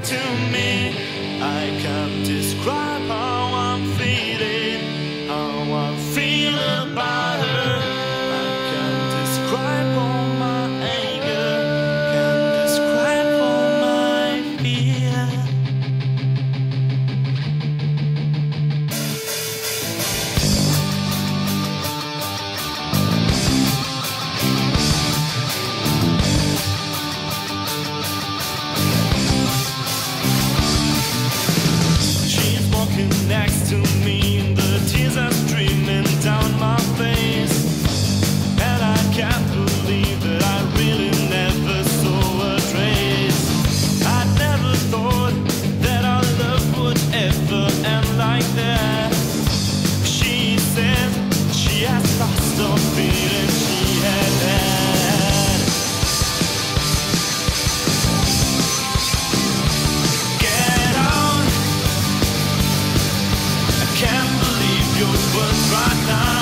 to me. I can't describe how I'm feeling, how I feel about her. I can't describe all my anger, can't describe all my fear. Next to me, the tears are streaming down my face, and I can't believe that I really never saw a trace. I never thought that our love would ever end like that. She said she has lost all feeling she had had. Get out, can't believe your words right now.